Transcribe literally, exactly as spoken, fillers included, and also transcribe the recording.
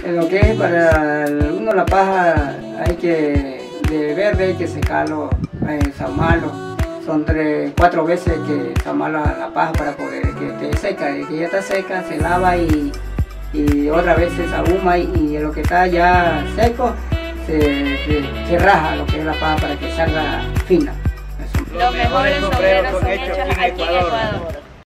Lo que es para el- uno la paja hay que, de verde hay que secarlo, eh, sahumarlo. Son tres, cuatro veces que sahumarlo la, la paja para poder que esté seca. Y que ya está seca se lava y, y otra vez se sahuma y, y lo que está ya seco se, se, se raja lo que es la paja para que salga fina. Los mejores sombreros son hechos aquí en Ecuador.